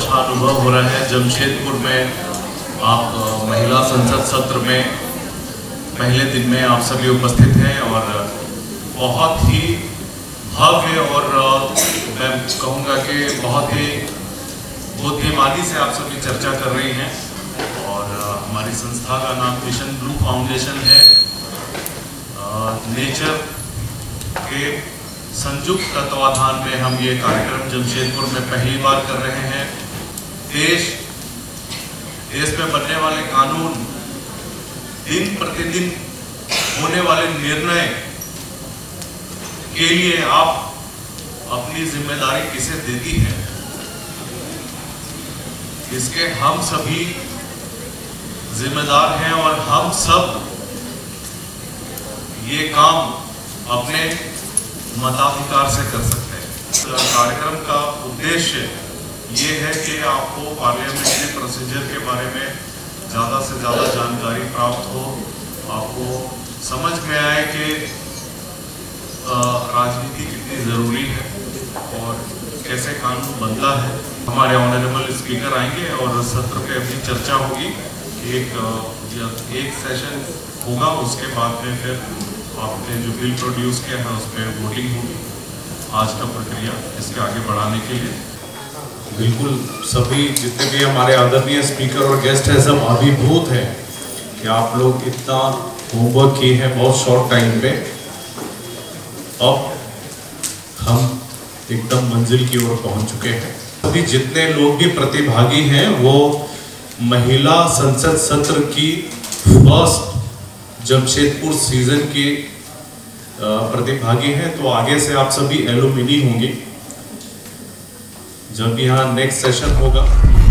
अच्छा अनुभव हो रहा है। जमशेदपुर में आप महिला संसद सत्र में पहले दिन में आप सभी उपस्थित हैं और बहुत ही भव्य और मैं कहूँगा कि बहुत ही बुद्धिमानी से आप सभी चर्चा कर रही हैं। और हमारी संस्था का नाम मिशन ब्लू फाउंडेशन है। नेचर के संयुक्त तत्वाधान में हम ये कार्यक्रम जमशेदपुर में पहली बार कर रहे हैं। देश में बनने वाले कानून, दिन प्रतिदिन होने वाले निर्णय के लिए आप अपनी जिम्मेदारी किसे देती हैं, इसके हम सभी जिम्मेदार हैं और हम सब ये काम अपने मताधिकार से कर सकते हैं। कार्यक्रम का उद्देश्य ये है कि आपको पार्लियामेंट्री प्रोसीजर के बारे में ज़्यादा से ज़्यादा जानकारी प्राप्त हो, आपको समझ में आए कि राजनीति कितनी ज़रूरी है और कैसे कानून बनता है। हमारे ऑनरेबल स्पीकर आएंगे और सत्र पे अभी चर्चा होगी। एक सेशन होगा, उसके बाद में फिर आपने जो बिल प्रोड्यूस किया है उस पर वोटिंग होगी। आज का प्रक्रिया इसके आगे बढ़ाने के लिए बिल्कुल सभी जितने भी हमारे आदरणीय स्पीकर और गेस्ट हैं सब अभिभूत हैं कि आप लोग इतना होमवर्क किए हैं बहुत शॉर्ट टाइम पे। अब हम एकदम मंजिल की ओर पहुंच चुके हैं। अभी जितने लोग भी प्रतिभागी हैं वो महिला संसद सत्र की फर्स्ट जमशेदपुर सीजन के प्रतिभागी हैं, तो आगे से आप सभी एलुमिनी होंगे जब यहाँ नेक्स्ट सेशन होगा।